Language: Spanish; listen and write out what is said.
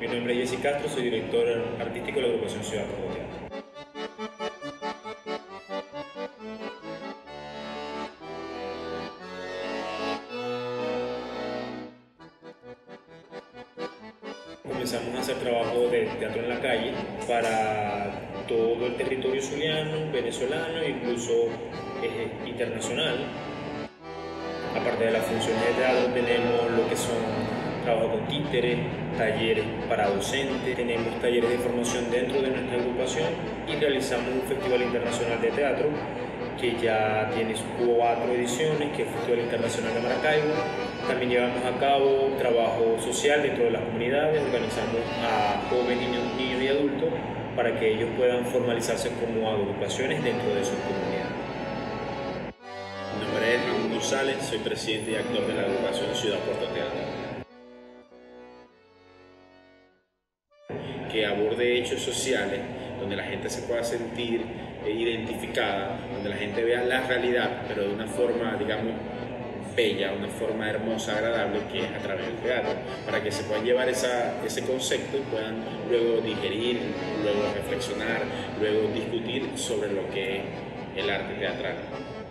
Mi nombre es Jesse Castro, soy director artístico de la agrupación Ciudad Porto Teatro. Comenzamos a hacer trabajo de teatro en la calle para todo el territorio zuliano, venezolano e incluso internacional. Aparte de las funciones de teatro tenemos lo que son trabajo con títeres, talleres para docentes, tenemos talleres de formación dentro de nuestra agrupación y realizamos un festival internacional de teatro que ya tiene 4 ediciones, que es el Festival Internacional de Maracaibo. También llevamos a cabo trabajo social dentro de las comunidades, organizamos a jóvenes, niños y adultos para que ellos puedan formalizarse como agrupaciones dentro de sus comunidades. Mi nombre es Ramón González, soy presidente y actor de la agrupación Ciudad Porto Teatro, que aborde hechos sociales donde la gente se pueda sentir identificada, donde la gente vea la realidad, pero de una forma, digamos, bella, una forma hermosa, agradable, que es a través del teatro, para que se puedan llevar ese concepto y puedan luego digerir, luego reflexionar, luego discutir sobre lo que es el arte teatral.